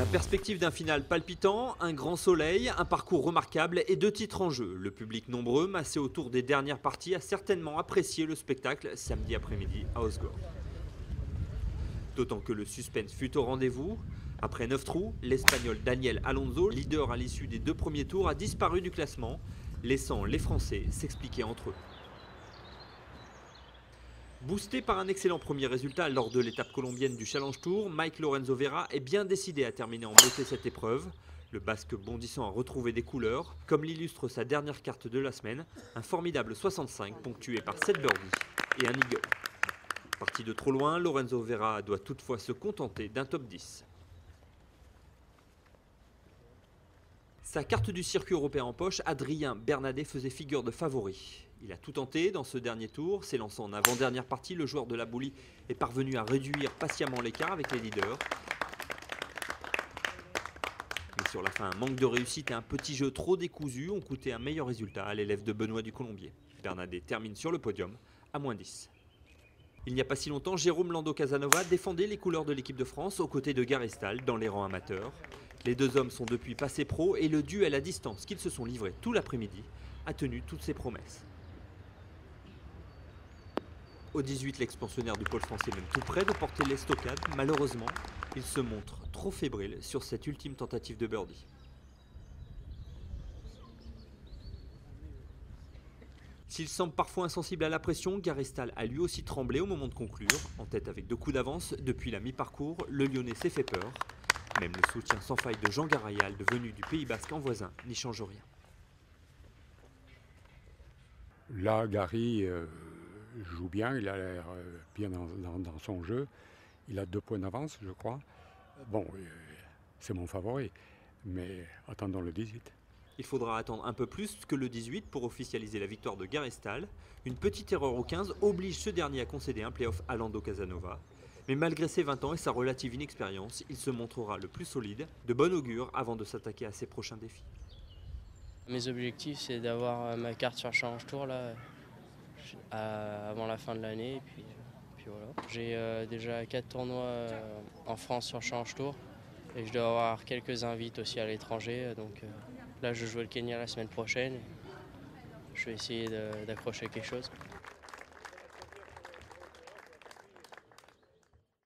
La perspective d'un final palpitant, un grand soleil, un parcours remarquable et 2 titres en jeu. Le public nombreux, massé autour des dernières parties, a certainement apprécié le spectacle samedi après-midi à Osgore. D'autant que le suspense fut au rendez-vous. Après 9 trous, l'Espagnol Daniel Alonso, leader à l'issue des 2 premiers tours, a disparu du classement, laissant les Français s'expliquer entre eux. Boosté par un excellent premier résultat lors de l'étape colombienne du Challenge Tour, Mike Lorenzo Vera est bien décidé à terminer en beauté cette épreuve. Le Basque bondissant a retrouvé des couleurs, comme l'illustre sa dernière carte de la semaine, un formidable 65 ponctué par 7 birdies et un eagle. Parti de trop loin, Lorenzo Vera doit toutefois se contenter d'un top 10. Sa carte du circuit européen en poche, Adrien Bernadet faisait figure de favori. Il a tout tenté dans ce dernier tour, s'élançant en avant-dernière partie, le joueur de la Boulie est parvenu à réduire patiemment l'écart avec les leaders. Mais sur la fin, un manque de réussite et un petit jeu trop décousu ont coûté un meilleur résultat à l'élève de Benoît du Colombier. Bernadet termine sur le podium à -10. Il n'y a pas si longtemps, Jérôme Lando Casanova défendait les couleurs de l'équipe de France aux côtés de Garestal dans les rangs amateurs. Les deux hommes sont depuis passés pro et le duel à distance qu'ils se sont livrés tout l'après-midi a tenu toutes ses promesses. Au 18, l'expansionnaire du pôle français même tout près de porter l'estocade. Malheureusement, il se montre trop fébrile sur cette ultime tentative de birdie. S'il semble parfois insensible à la pression, Garestal a lui aussi tremblé au moment de conclure. En tête avec 2 coups d'avance, depuis la mi-parcours, le Lyonnais s'est fait peur. Même le soutien sans faille de Jean Garayal, venu du Pays Basque en voisin, n'y change rien. Là, Gary joue bien, il a l'air bien dans son jeu. Il a 2 points d'avance, je crois. Bon, c'est mon favori, mais attendons le 18. Il faudra attendre un peu plus que le 18 pour officialiser la victoire de Garestal. Une petite erreur au 15 oblige ce dernier à concéder un play-off à Lando Casanova. Mais malgré ses 20 ans et sa relative inexpérience, il se montrera le plus solide, de bon augure avant de s'attaquer à ses prochains défis. Mes objectifs, c'est d'avoir ma carte sur Challenge Tour là, avant la fin de l'année. Et puis voilà. J'ai déjà 4 tournois en France sur Challenge Tour et je dois avoir quelques invites aussi à l'étranger. Donc là, je joue le Kenya la semaine prochaine. Je vais essayer d'accrocher quelque chose.